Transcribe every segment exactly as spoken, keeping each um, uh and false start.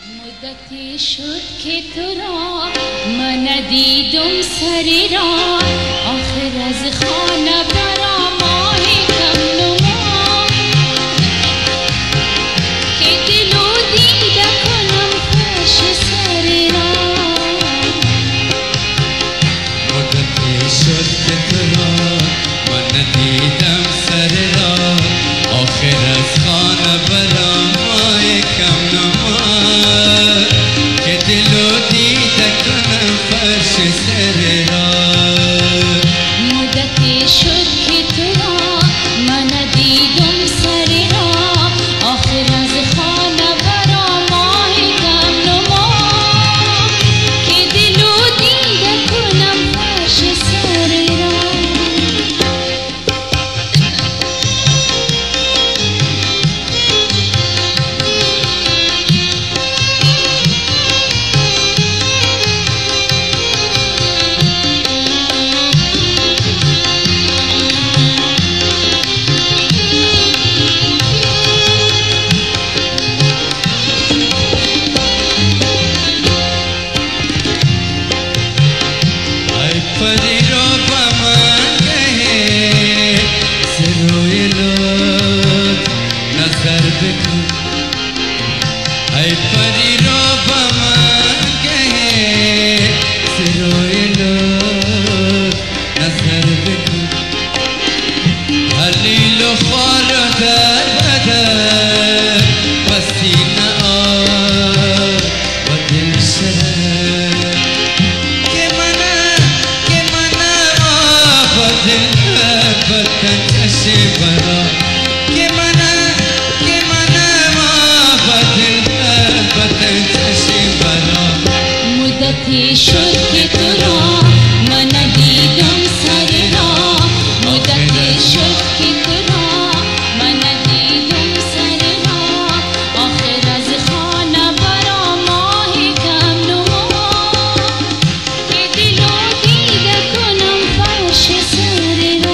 مدتی شد که تو را من ندیدم سری را، آخر از خانه برا ماه کم نما، که دلو دیده کنم فرش سری را. مدتی شد که تو را من ندیدم سری را، آخر از خانه برا ماه کم نما، که دلو دیده کنم فرش سری را. مدتی شد که تو را من ندیدم سری را، آخر از خانه برا ماه کم نما، که دلو دیده کنم فرش سری را. پری رو با من کهه سروی لود نظر بکن، ای پری رو با من کهه سروی لود نظر بکن، حلیل و خوار در بدر بسینه آر و دل شرر، بکن چشی برا، که منم که منم آبادل بکن چشی برا. مدتی شد که تو را من ندیدم سری را، مدتی شد که تو را من ندیدم سری را، آخر از خانه برا ماه کم نما، که دلو دیده کنم فرش سری را.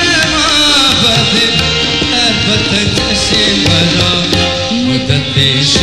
مدتی